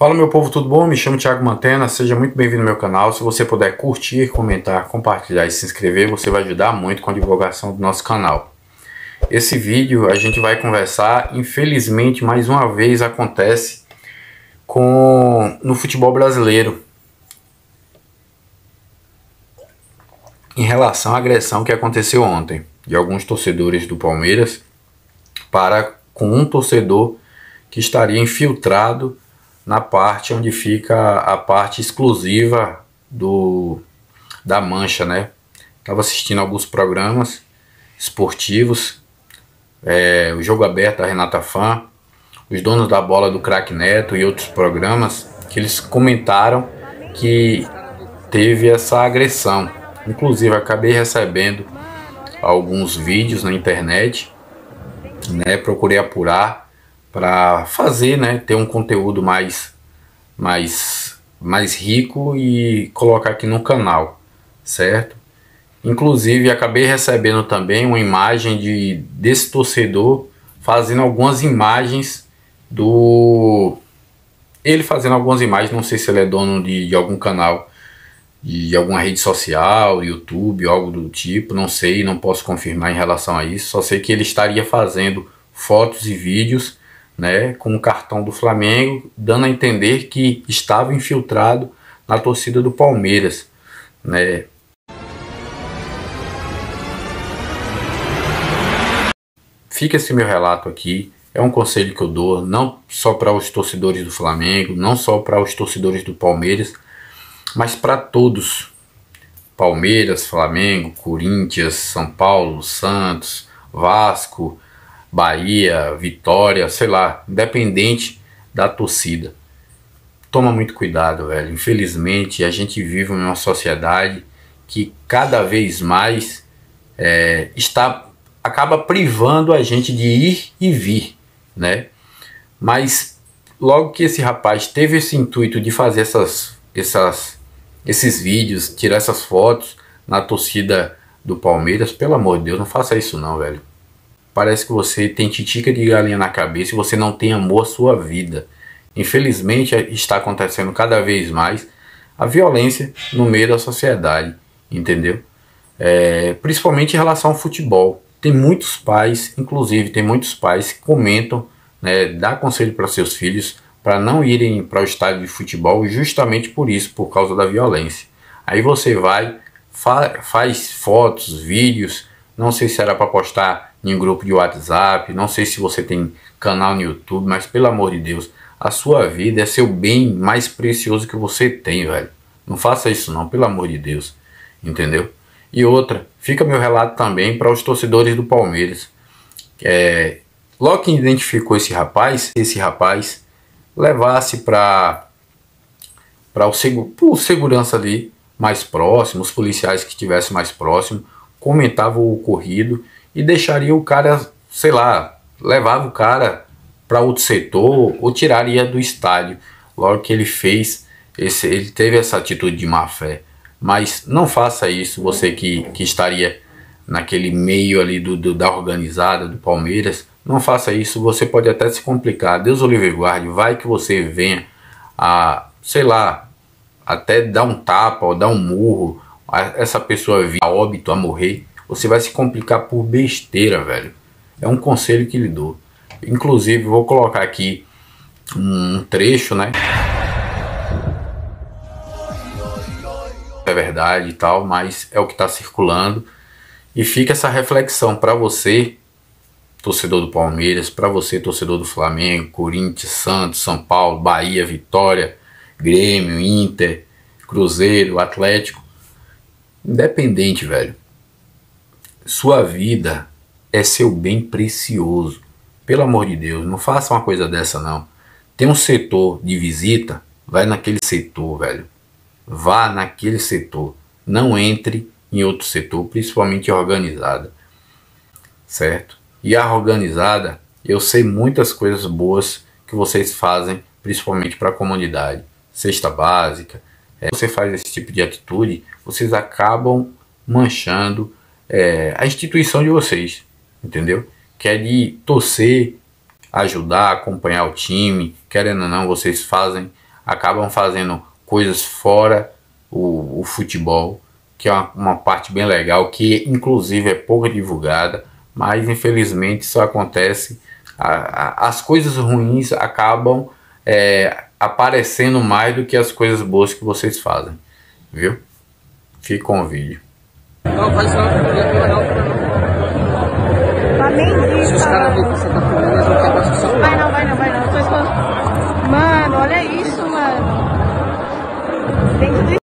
Fala meu povo, tudo bom? Me chamo Thiago Mantena, seja muito bem-vindo ao meu canal. Se você puder curtir, comentar, compartilhar e se inscrever, você vai ajudar muito com a divulgação do nosso canal. Esse vídeo a gente vai conversar, infelizmente mais uma vez acontece no futebol brasileiro, em relação à agressão que aconteceu ontem de alguns torcedores do Palmeiras com um torcedor que estaria infiltrado na parte onde fica a parte exclusiva da mancha, né? Estava assistindo alguns programas esportivos, o Jogo Aberto da Renata Fã, os Donos da Bola do Craque Neto e outros programas, que eles comentaram que teve essa agressão. Inclusive acabei recebendo alguns vídeos na internet, né? Procurei apurar para fazer, né, ter um conteúdo mais rico e colocar aqui no canal, certo? Inclusive acabei recebendo também uma imagem desse torcedor fazendo algumas imagens ele fazendo algumas imagens, não sei se ele é dono de algum canal, de alguma rede social, YouTube, algo do tipo, não sei, não posso confirmar em relação a isso, só sei que ele estaria fazendo fotos e vídeos, né, com o cartão do Flamengo, dando a entender que estava infiltrado na torcida do Palmeiras, né. Fica esse meu relato aqui, é um conselho que eu dou, não só para os torcedores do Flamengo, não só para os torcedores do Palmeiras, mas para todos, Palmeiras, Flamengo, Corinthians, São Paulo, Santos, Vasco, Bahia, Vitória, sei lá, independente da torcida. Toma muito cuidado, velho. Infelizmente a gente vive em uma sociedade que cada vez mais acaba privando a gente de ir e vir, né? Mas logo que esse rapaz teve esse intuito de fazer esses vídeos, tirar essas fotos na torcida do Palmeiras, pelo amor de Deus, não faça isso não, velho. Parece que você tem titica de galinha na cabeça e você não tem amor à sua vida. Infelizmente está acontecendo cada vez mais a violência no meio da sociedade, entendeu? Principalmente em relação ao futebol. Tem muitos pais, inclusive tem muitos pais que comentam, né, dá conselho para seus filhos para não irem para o estádio de futebol justamente por isso, por causa da violência. Aí você vai, faz fotos, vídeos, não sei se era para postar em um grupo de WhatsApp, não sei se você tem canal no YouTube, mas pelo amor de Deus, a sua vida é seu bem mais precioso que você tem, velho. Não faça isso não, pelo amor de Deus, entendeu? E outra, fica meu relato também para os torcedores do Palmeiras. Logo que identificou esse rapaz levasse para o segurança ali mais próximo, os policiais que estivessem mais próximo, comentava o ocorrido e deixaria o cara, sei lá, levava o cara para outro setor ou tiraria do estádio. Logo que ele ele teve essa atitude de má fé. Mas não faça isso, você que estaria naquele meio ali da organizada do Palmeiras, não faça isso, você pode até se complicar. Deus o livre guarde, vai que você venha a, sei lá, até dar um tapa ou dar um murro, essa pessoa vir a óbito, a morrer, você vai se complicar por besteira, velho. É um conselho que lhe dou. Inclusive, vou colocar aqui um trecho, né? É verdade e tal, mas é o que está circulando. E fica essa reflexão para você, torcedor do Palmeiras, para você, torcedor do Flamengo, Corinthians, Santos, São Paulo, Bahia, Vitória, Grêmio, Inter, Cruzeiro, Atlético. Independente, velho. Sua vida é seu bem precioso. Pelo amor de Deus, não faça uma coisa dessa não. Tem um setor de visita, vai naquele setor, velho. Vá naquele setor. Não entre em outro setor, principalmente organizada. Certo? E a organizada, eu sei muitas coisas boas que vocês fazem, principalmente para a comunidade. Cesta básica. Você faz esse tipo de atitude, vocês acabam manchando a instituição de vocês, entendeu? Que é de torcer, ajudar, acompanhar o time, querendo ou não, vocês fazem acabam fazendo coisas fora o futebol, que é uma parte bem legal, que inclusive é pouco divulgada, mas infelizmente isso acontece. As coisas ruins acabam aparecendo mais do que as coisas boas que vocês fazem, viu? Fique com o vídeo. Não, faz não. Se os caras verem que você tá falando, eles vão quebrar seu celular. Vai não. Mano, olha isso, mano. Dentro do